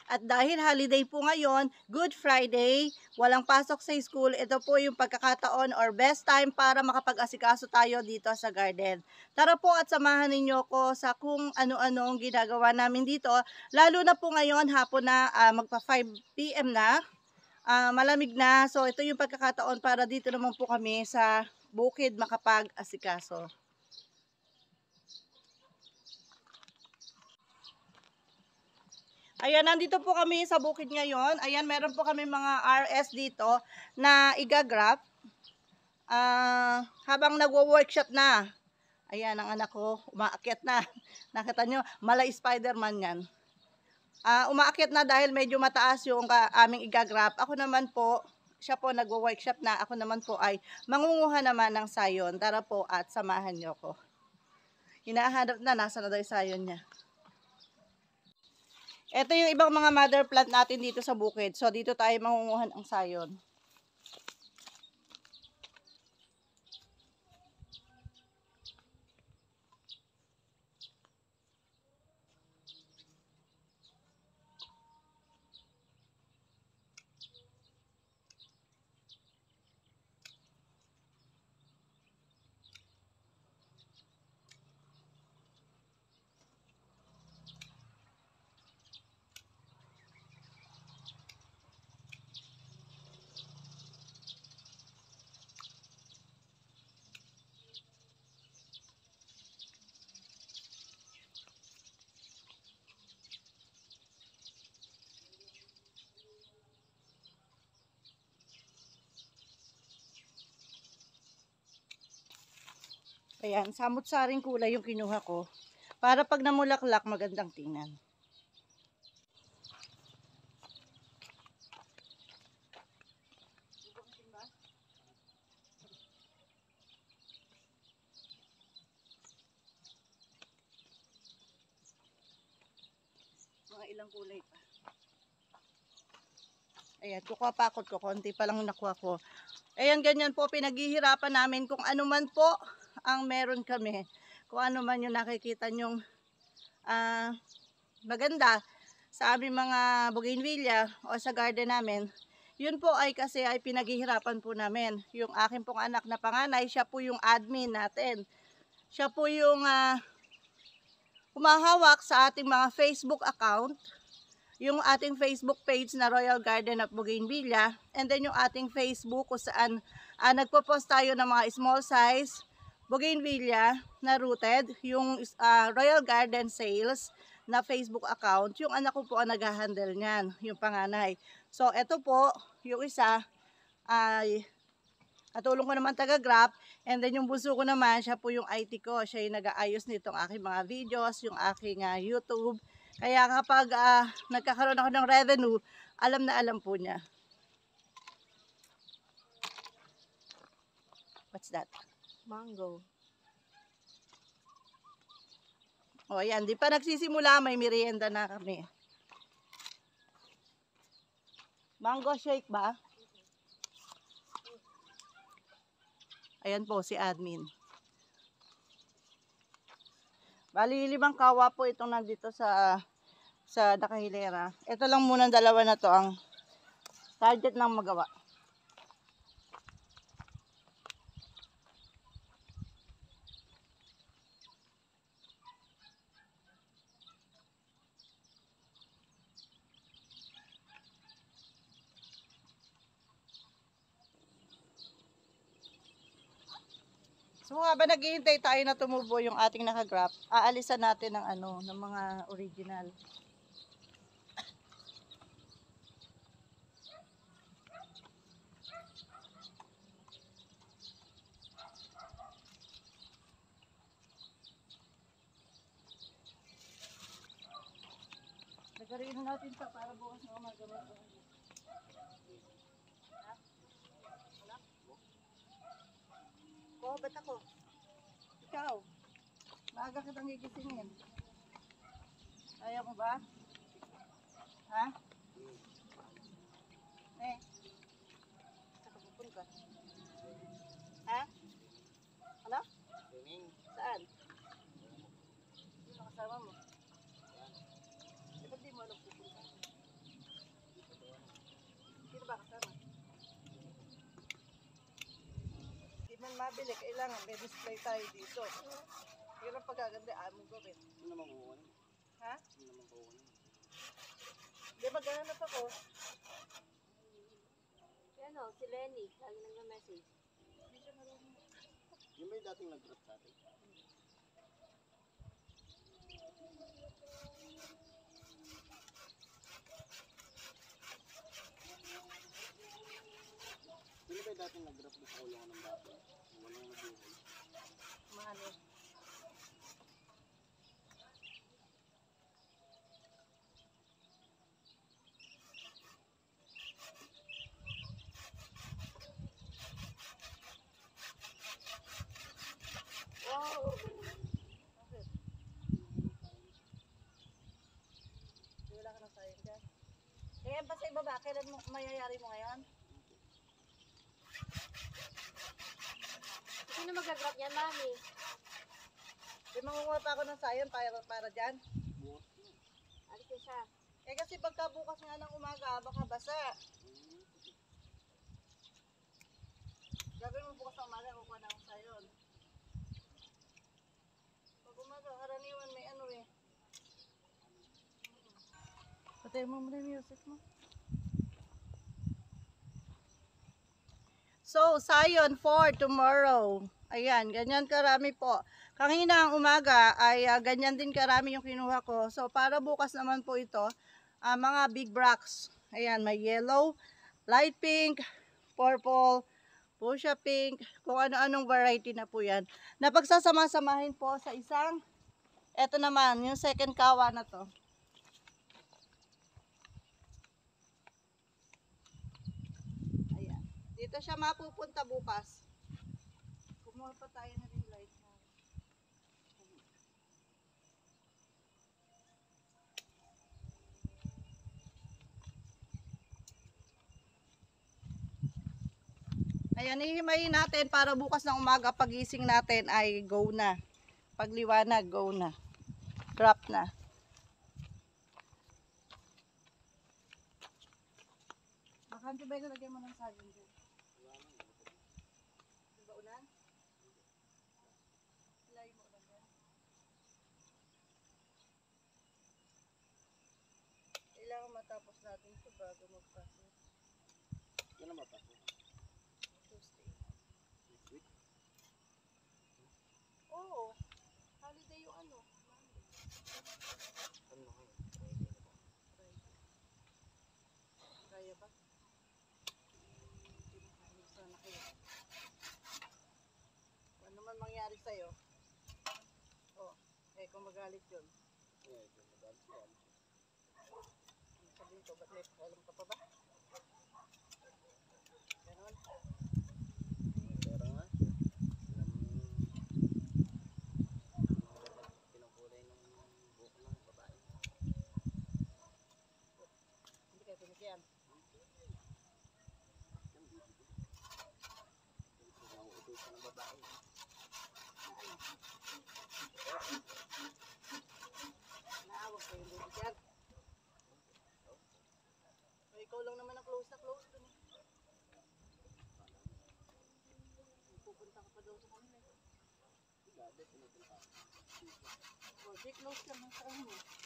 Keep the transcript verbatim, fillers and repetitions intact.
At dahil holiday po ngayon, Good Friday, walang pasok sa school, ito po yung pagkakataon or best time para makapag-asikaso tayo dito sa garden. Tara po at samahan ninyo ko sa kung ano-ano ang ginagawa namin dito, lalo na po ngayon hapon na uh, magpa five p m na, uh, malamig na. So ito yung pagkakataon para dito naman po kami sa bukid makapag-asikaso. Ayan, nandito po kami sa bukid ngayon. Ayan, meron po kami mga R S dito na igagraph. Uh, habang nagwo-workshop na. Ayan, ang anak ko, umaakyat na. Nakita nyo, malay Spider-Man yan. Uh, umaakyat na dahil medyo mataas yung uh, aming igagraph. Ako naman po, siya po nagwo-workshop na. Ako naman po ay mangunguha naman ng sayon. Tara po at samahan nyo ko. Hinahanap na, nasa na daw yung sayon niya. Ito yung ibang mga mother plant natin dito sa bukid. So, dito tayo mangunguhan ang sayon. Ayan, samut-saring kulay yung kinuha ko. Para pag namulaklak, magandang tingnan. Mga ilang kulay pa. Ayan, kukuha pa ako ko. Konti pa lang nakuha ko. Ayan, ganyan po, pinaghihirapan namin kung ano man po ang meron kami. Kung ano man yung nakikita nyong uh, maganda sa aming mga bougainvillea o sa garden namin. Yun po ay kasi ay pinaghihirapan po namin. Yung akin pong anak na panganay, siya po yung admin natin. Siya po yung uh, humahawak sa ating mga Facebook account. Yung ating Facebook page na Royal Garden of Bougainvillea, and then yung ating Facebook kung saan uh, nagpo-post tayo ng mga small size Bougainvillea na rooted, yung uh, Royal Garden Sales na Facebook account, yung anak ko po ang nag-handle niyan, yung panganay. So eto po, yung isa ay katulong ko naman taga-graph, and then yung bunso ko naman, siya po yung I T ko, siya yung nag-aayos nitong aking mga videos, yung aking uh, YouTube. Kaya kapag uh, nagkakaroon ako ng revenue, alam na alam po niya. What's that? Mango. O ayan, di pa nagsisimula, may merienda na kami. Mango shake ba? Ayan po si admin. Bali, limang kawa po itong nandito sa sa nakahilera. Ito lang muna dalawa na to ang target ng magawa. So habang naghihintay tayo na tumubo yung ating nakagraph, aalisan natin ng ano, ng mga original. Nagariin natin pa para bukas na umagamit. Oh, ba't ako? Ikaw, maaga kitang gigisingin. Ayaw mo ba? Ha? Eh, saka pupunta. Ha? Ano? Saan? Sino kasama mo? Eh, ba't di mo alam pupunta? Kailangan may display tayo dito. Pero pagkaganda, amo gawin. Ano naman kuha naman? Ha? Ano naman kuha naman? Hindi, maghanap ako. Ano, si Lenny, lagi nagme-message. Hindi siya marunong. Yung ba yung dating nag-drop sa atin? Sino ba yung dating nag-drop doon sa kulungan ng bata? Walang nabuhay. Mano. Wow! Bakit? Di wala ka ng sayang dyan. Kaya ba sa ibaba, kailan mo, mayayari mo ngayon? Sino mag-grab niyan, mami? Di mangunguha pa ako ng sayang para, para dyan. Bukas na. Alis na siya. Eh kasi pagka bukas nga ng umaga, baka basa. Gagawin mo bukas ng umaga, kukuha na ako sayon. Pag umaga, karaniwan may ano eh. Patay mo muna yung music mo. So, sayon for tomorrow. Ayan, ganyan karami po. Kanina ang umaga ay uh, ganyan din karami yung kinuha ko. So, para bukas naman po ito, uh, mga big bracts. Ayan, may yellow, light pink, purple, fuchsia pink, kung ano-anong variety na po yan. Napagsasama-samahin po sa isang, eto naman, yung second kawa na to. Ayan. Dito siya mapupunta bukas. Kumuha pa tayo na rin light na. Ayan, ihimayin natin para bukas ng umaga pagising natin ay go na. Pagliwanag, go na. Drop na. Baka hindi ba nalagyan mo ng saging dyan? Di ba ulan? Ilay mo ulan dyan. Kailangan matapos natin ito bago magpasok. Yan ang mapasok. Tuesday. Next week? Oo. Holiday yung ano. Monday. Ano na kayo? Friday na ba? Friday. Kaya ba? Hindi mo kaya sana kayo. Kung ano man mangyari sa'yo. Oh, eh kung magalit yun. Yeah, ito magalit siya. Ano sabihin ko, ba't may alam ka pa ba? Ganon. Pero nga, alam mo, pinangkulay ng buhok ng babae. Hindi kayo pinigyan. Nauutusan ng babae. Naawag kayo yung bibigyan. O ikaw lang naman ang close na close dun eh. Pupunta ka pa daw sa kanila. Grabe, pinupunta. O, di close lang ang sa kanila.